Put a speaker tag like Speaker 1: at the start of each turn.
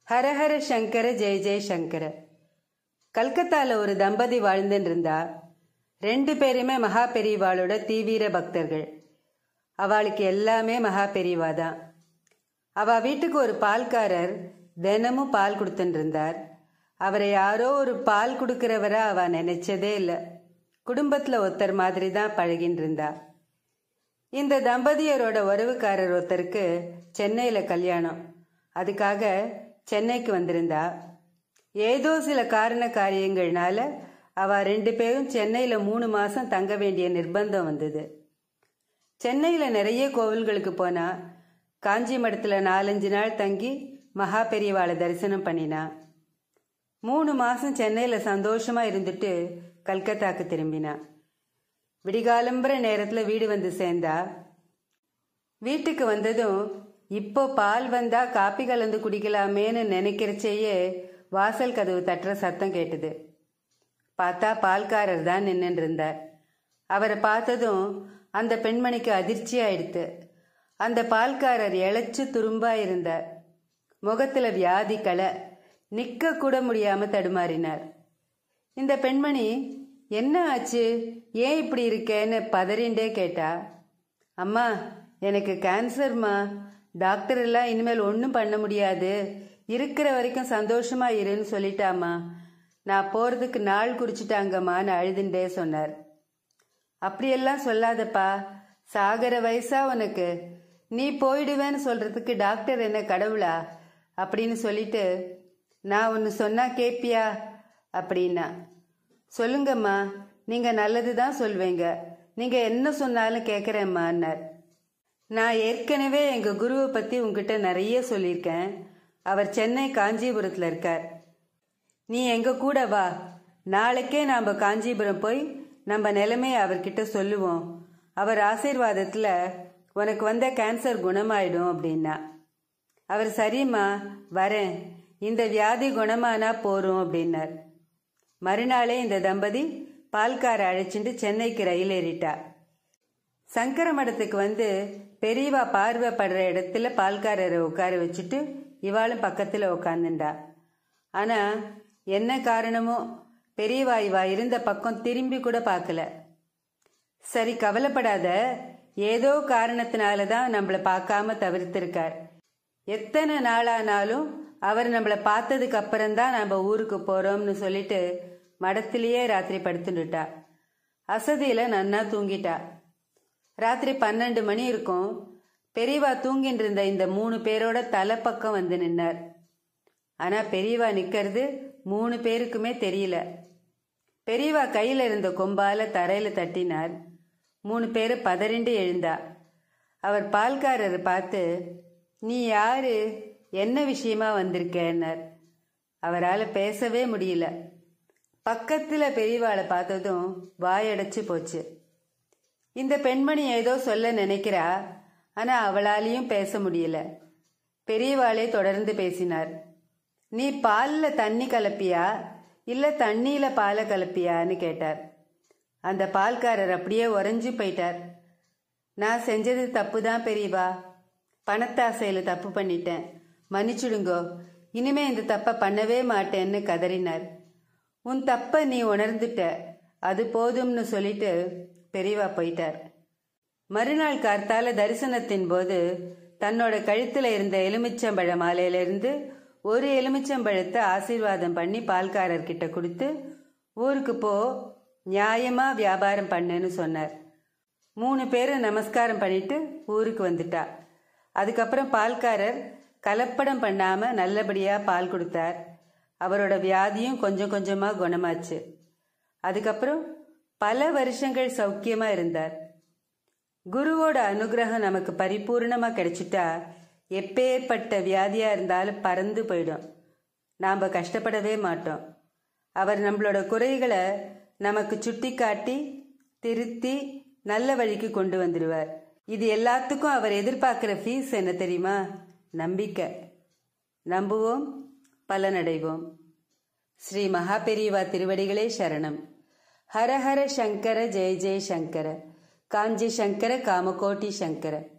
Speaker 1: ஹரஹர சங்கர ஜெய ஜெய சங்கர. கல்கத்தால ஒரு தம்பதி வாழ்ந்துன்னு இருந்தா. 2 பேருமே மகா பெரியவாளோட தீவிர பக்தர்கள். அவளுக்கு எல்லாமே மகா பெரியவா தான். அவ வீட்டுக்கு ஒரு பால்காரர் தினமும் பால் கொடுத்துட்டு இருந்தார். அவரை யாரோ ஒரு பால் கொடுக்கிறவரை அவ நினைச்சதே இல்லை. குடும்பத்துல ஒருத்தர் மாதிரி தான் பழகின்னு இருந்தா. இந்த தம்பதியரோட உறவுக்காரர் ஒருத்தருக்கு சென்னையில கல்யாணம். அதுக்காக சென்னைக்கு வந்திருந்தா. ஏதோ சில காரண காரியங்கள்னால அவ 2 பேரும் சென்னையில 3 மாசம் தங்க வேண்டிய நிர்பந்தம் வந்தது. சென்னையில நிறைய கோவில்களுக்கு போனா. காஞ்சி மடத்துல 4-5 நாள் தங்கி மகா பெரியவாளை தரிசனம் பண்ணினா. 3 மாசம் சென்னையில சந்தோஷமா இருந்துட்டு கல்கத்தாக்கு திரும்பினா. விடிகாலம்புற நேரத்துல வீடு வந்து சேர்ந்தா. வீட்டுக்கு வந்ததும் இப்போ பால் வந்தா காப்பி கலந்து குடிக்கலாமேன்னு நினைக்கிறச்சேயே வாசல் கதவு தட்டுற சத்தம் கேட்டது. பார்த்தா பால்காரர் தான் நின்னுட்டு இருந்தார். அவரை பார்த்ததும் அந்த பெண்மணிக்கு அதிர்ச்சி ஆயிடுத்து. அந்த பால்காரர் இழைச்சு துரும்பா இருந்தார். முகத்துல வியாதி களை, நிக்க கூட முடியாம தடுமாறினார். இந்த பெண்மணி என்ன ஆச்சு, ஏன் இப்படி இருக்கேன்னு பதறிண்டே கேட்டா. அம்மா, எனக்கு கேன்சர்மா. டாக்டர் எல்லாம் இனிமேல் ஒன்றும் பண்ண முடியாது, இருக்கிற வரைக்கும் சந்தோஷமா இருன்னு சொல்லிட்டாமா. நான் போறதுக்கு நாள் குறிச்சிட்டாங்கம்மான்னு அழுதுண்டே சொன்னார். அப்படியெல்லாம் சொல்லாதப்பா, சாகர வயசா உனக்கு, நீ போயிடுவேன்னு சொல்றதுக்கு டாக்டர் என்ன கடவுளா அப்படின்னு சொல்லிட்டு, நான் ஒன்று சொன்னா கேப்பியா அப்படின்னா. சொல்லுங்கம்மா, நீங்க நல்லதுதான் சொல்வீங்க, நீங்க என்ன சொன்னாலும் கேட்குறேம்மான்னார். நான் ஏற்கனவே எங்க குருவை பத்தி உங்ககிட்ட நிறைய சொல்லியிருக்கேன். அவர் சென்னை காஞ்சிபுரத்துல இருக்கார். நீ எங்க கூட வா. நாளைக்கே நாம காஞ்சிபுரம் போய் நம்ம நிலைமையை அவர்கிட்ட சொல்லுவோம். அவர் ஆசீர்வாதத்துல உனக்கு வந்த கேன்சர் குணமாயிடும் அப்படின்னா. அவர் சரிம்மா வரேன், இந்த வியாதி குணமானா போறோம் அப்படின்னார். மறுநாளே இந்த தம்பதி பால்கார அழைச்சிட்டு சென்னைக்கு ரயில் ஏறிட்டா. சங்கர மடத்துக்கு வந்து பெரியவா பார்வைப்படுற இடத்துல பால்காரரை உட்கார வச்சுட்டு இவாளும் பக்கத்துல உட்காந்துண்டா. ஆனா என்ன காரணமோ பெரியவா இவா இருந்த பக்கம் திரும்பி கூட பார்க்கல. சரி, கவலைப்படாத, ஏதோ காரணத்தினாலதான் நம்மள பார்க்காம தவிர்த்திருக்கார். எத்தனை நாளானாலும் அவர் நம்மள பார்த்ததுக்கு அப்புறம்தான் நம்ம ஊருக்கு போறோம்னு சொல்லிட்டு மடத்திலேயே ராத்திரி படுத்துட்டா. அசதியில நன்னா தூங்கிட்டா. ராத்திரி 12 மணி இருக்கும். பெரியவா தூங்கிட்டு இருந்த இந்த 3 பேரோட தலைப்பக்கம் வந்து நின்னார். ஆனா பெரியவா நிக்கிறது 3 பேருக்குமே தெரியல. பெரியவா கையில இருந்த கொம்பால தரையில தட்டினார். 3 பேரு பதறிண்டு எழுந்தா. அவர் பால்காரரை பார்த்து, நீ யாரு, என்ன விஷயமா வந்திருக்கேன்னார். அவரால் பேசவே முடியல. பக்கத்துல பெரியவாளை பார்த்ததும் வாயடைச்சு போச்சு. இந்த பெண்மணி ஏதோ சொல்ல நினைக்கிறா, ஆனா அவளாலையும் பேச முடியல. பெரியவாளே தொடர்ந்து பேசினார். நீ பால்ல தண்ணி கலப்பியா இல்ல தண்ணியில பாலை கலப்பியான்னு கேட்டார். அந்த பால்காரர் அப்படியே உறைஞ்சு போயிட்டார். நான் செஞ்சது தப்பு தான் பெரியவா, பணத்தாசையில தப்பு பண்ணிட்டேன், மன்னிச்சுடுங்கோ, இனிமே இந்த தப்ப பண்ணவே மாட்டேன்னு கதறினார். உன் தப்ப நீ உணர்ந்துட்ட, அது போதும்னு சொல்லிட்டு பெரியவா போயிட்டார். மறுநாள் கார்த்தால தரிசனத்தின் போது தன்னோட கழுத்துல இருந்த எலுமிச்சம்பழ மாலையிலிருந்து ஒரு எலுமிச்சம்பழத்தை ஆசீர்வாதம் பண்ணி பால்காரர் கிட்ட கொடுத்து, ஊருக்கு போ, நியாயமா வியாபாரம் பண்ணுன்னு சொன்னார். 3 பேரும் நமஸ்காரம் பண்ணிட்டு ஊருக்கு வந்துட்டா. அதுக்கப்புறம் பால்காரர் கலப்படம் பண்ணாம நல்லபடியா பால் கொடுத்தார். அவரோட வியாதியும் கொஞ்சம் கொஞ்சமா குணமாச்சு. அதுக்கப்புறம் பல வருஷங்கள் சௌக்கியமா இருந்தார். குருவோட அனுகிரகம் நமக்கு பரிபூர்ணமா கிடைச்சிட்டா எப்பேற்பட்ட வியாதியா இருந்தாலும் பறந்து போயிடும். நாம கஷ்டப்படவே மாட்டோம். அவர் நம்மளோட குறைகளை நமக்கு சுட்டி காட்டி திருத்தி நல்ல வழிக்கு கொண்டு வந்துடுவார். இது எல்லாத்துக்கும் அவர் எதிர்பார்க்கிற ஃபீஸ் என்ன தெரியுமா? நம்பிக்கை. நம்புவோம், பலனடைவோம். ஸ்ரீ மகா பெரியவா திருவடிகளே சரணம். ஹரஹர சங்கர ஜெய ஜெய சங்கர. காஞ்சி சங்கர காமகோட்டி சங்கர.